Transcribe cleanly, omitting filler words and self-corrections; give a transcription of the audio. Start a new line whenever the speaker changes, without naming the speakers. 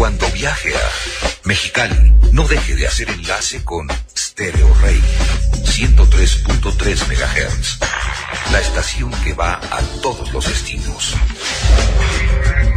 cuando viaje a Mexicali, no deje de hacer enlace con Stereo Rey 103.3 MHz, la estación que va a todos los destinos.